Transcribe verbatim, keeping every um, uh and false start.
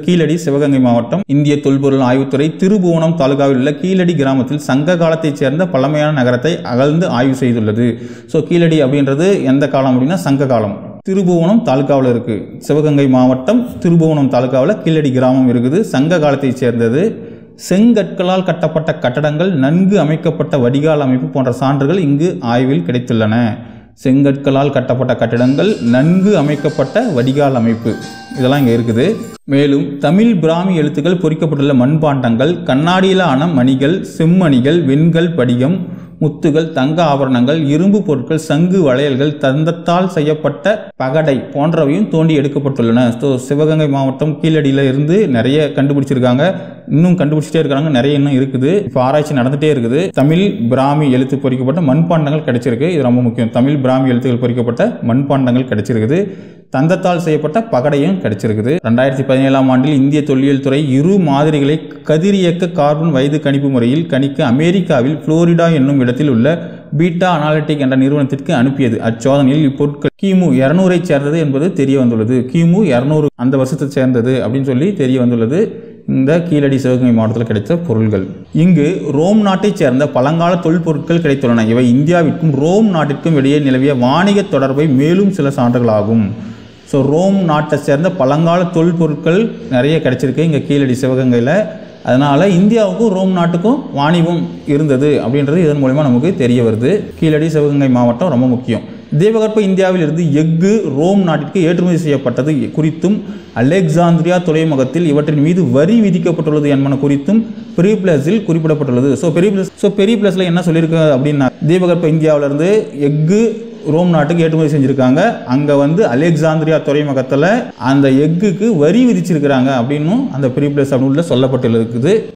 கீழடி சிவகங்கை மாவட்டம் இந்திய தொல்பொருள் ஆய்வுத்துறை திருபுவனம் தாலுகாவில் உள்ள கீழடி கிராமத்தில் சங்க காலத்தைச் சேர்ந்த பழமையான நகரத்தை அகழ்ந்து ஆய்வு செய்துள்ளது. ஸோ கீழடி அப்படின்றது எந்த காலம் அப்படின்னா சங்க காலம். திருபுவனம் தாலுகாவில் இருக்கு. சிவகங்கை மாவட்டம் திருபுவனம் தாலுகாவில் கீழடி கிராமம் இருக்குது. சங்க காலத்தைச் சேர்ந்தது. செங்கற்களால் கட்டப்பட்ட கட்டடங்கள், நன்கு அமைக்கப்பட்ட வடிகால் அமைப்பு போன்ற சான்றுகள் இங்கு ஆய்வில் கிடைத்துள்ளன. செங்கற்களால் கட்டப்பட்ட கட்டிடங்கள், நன்கு அமைக்கப்பட்ட வடிகால் அமைப்பு, இதெல்லாம் இங்கே இருக்குது. மேலும் தமிழ் பிராமி எழுத்துக்கள் பொறிக்கப்பட்டுள்ள மண்பாண்டங்கள், கண்ணாடியிலான மணிகள், செம்மணிகள், வெண்கல் படிகம், முத்துகள், தங்க ஆபரணங்கள், இரும்பு பொருட்கள், சங்கு வளையல்கள், தந்தத்தால் செய்யப்பட்ட பகடை போன்றவையும் தோண்டி எடுக்கப்பட்டுள்ளன. ஸோ சிவகங்கை மாவட்டம் கீழடியில இருந்து நிறைய கண்டுபிடிச்சிருக்காங்க. இன்னும் கண்டுபிடிச்சிட்டே இருக்காங்க. நிறைய இன்னும் இருக்குது. இப்போ ஆராய்ச்சி நடந்துட்டே இருக்குது. தமிழ் பிராமி எழுத்து பொறிக்கப்பட்ட மண்பாண்டங்கள் கிடைச்சிருக்கு. இது ரொம்ப முக்கியம். தமிழ் பிராமி எழுத்துக்கள் பொறிக்கப்பட்ட மண்பாண்டங்கள் கிடைச்சிருக்குது. தந்தத்தால் செய்யப்பட்ட பகடையும் கிடைச்சிருக்குது. ரெண்டாயிரத்தி பதினேழாம் ஆண்டில் இந்திய தொல்லியல் துறை இரு மாதிரிகளை கதிரியக்க கார்பன் வயது கணிப்பு முறையில் கணிக்க அமெரிக்காவில் புளோரிடா என்னும் இடத்தில் உள்ள பீட்டா அனாலிட்டிக் என்ற நிறுவனத்திற்கு அனுப்பியது. அச்சோதனையில் இப்பொருட்கள் கிமு இருநூறை சேர்ந்தது என்பது தெரிய வந்துள்ளது. கிமு இருநூறு அந்த வருஷத்தை சேர்ந்தது அப்படின்னு சொல்லி தெரிய வந்துள்ளது. இந்த கீழடி சிவகங்கை மாவட்டத்தில் கிடைத்த பொருள்கள். இங்கு ரோம் நாட்டைச் சேர்ந்த பழங்கால தொல்பொருட்கள் கிடைத்துள்ளன. இவை இந்தியாவிற்கும் ரோம் நாட்டிற்கும் இடையே நிலவிய வாணிக தொடர்பை மேலும் சில சான்றுகளாகும். ஸோ ரோம் நாட்டை சேர்ந்த பழங்கால தொல்பொருட்கள் நிறைய கிடைச்சிருக்கு இங்கே கீழடி சிவகங்கையில். அதனால் இந்தியாவுக்கும் ரோம் நாட்டுக்கும் வாணிபம் இருந்தது அப்படின்றது இதன் மூலமா நமக்கு தெரிய வருது. கீழடி சிவகங்கை மாவட்டம் ரொம்ப முக்கியம். தேவகற்ப இந்தியாவில் இருந்து எஃகு ரோம் நாட்டிற்கு ஏற்றுமதி செய்யப்பட்டது குறித்தும், அலெக்சாந்திரியா துறைமுகத்தில் இவற்றின் மீது வரி விதிக்கப்பட்டுள்ளது என்பன குறித்தும் பெரிப்ளஸில் குறிப்பிடப்பட்டுள்ளது. ஸோ பெரிப்ளஸ் ஸோ பெரிப்ளஸில் என்ன சொல்லியிருக்கு அப்படின்னா, தீபகற்ப இந்தியாவிலிருந்து எஃகு ரோம் நாட்டுக்கு ஏற்றுமதி செஞ்சுருக்காங்க. அங்கே வந்து அலெக்சாந்திரியா துறைமுகத்தில் அந்த எஃகுக்கு வரி விதிச்சிருக்கிறாங்க அப்படின்னும் அந்த பெரிப்ளஸ் அப்படின்னு சொல்லப்பட்டுள்ளது.